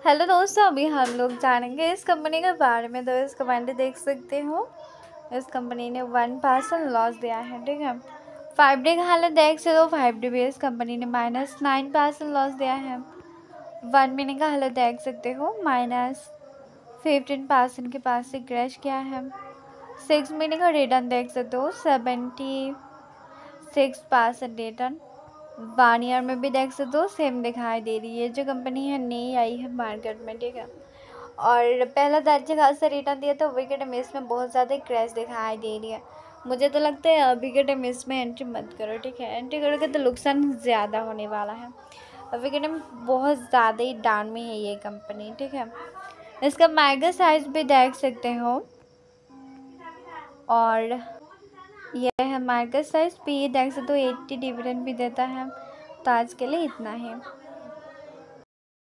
Hello दोस्तों, अभी हम लोग जानेंगे इस कंपनी के बारे में। तो इस कमेंट देख सकते हो, इस कंपनी ने 1% लॉस दिया है। ठीक है, 5 डे का हालत देख सकते हो। 5 डे भी इस कंपनी ने -9% लॉस दिया है। 1 महीने का हालत देख सकते हो, -15% के पास से क्रैश किया है। 6 महीने का रिटर्न देख सकते हो, 76% रिटर्न। 1 ईयर में भी देख सकते हो, सेम दिखाई दे रही है। जो कंपनी है नई आई है मार्केट में। ठीक है, और पहला तो अच्छा खासा रिटर्न दिया था। विकेट मिस में बहुत ज़्यादा क्रैश दिखाई दे रही है। मुझे तो लगता है विकेट मिस में एंट्री मत करो। ठीक है, एंट्री करोगे तो नुकसान ज़्यादा होने वाला है। विकेट में बहुत ज़्यादा ही डाउन में है ये कंपनी। ठीक है, इसका मार्केट साइज भी देख सकते हो, और यह है मार्केट साइज। पी देख सकते हो, 80 डिविडेंड भी देता है। तो आज के लिए इतना ही।